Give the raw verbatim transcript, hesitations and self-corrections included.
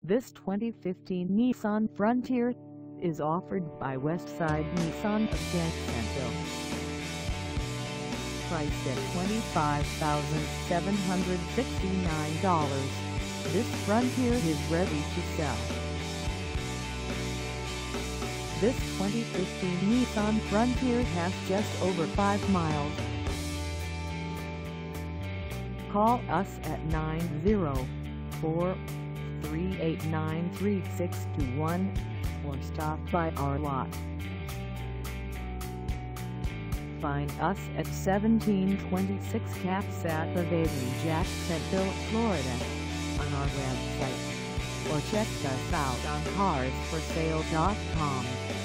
This twenty fifteen Nissan Frontier is offered by Westside Nissan of Jacksonville. Priced at twenty-five thousand seven hundred sixty-nine dollars, this Frontier is ready to sell. This twenty fifteen Nissan Frontier has just over five miles. Call us at nine zero four, three eight nine, three six two one or stop by our lot. Find us at seventeen twenty-six CASSAT Ave Jacksonville, Florida on our website, or check us out on cars for sale dot com.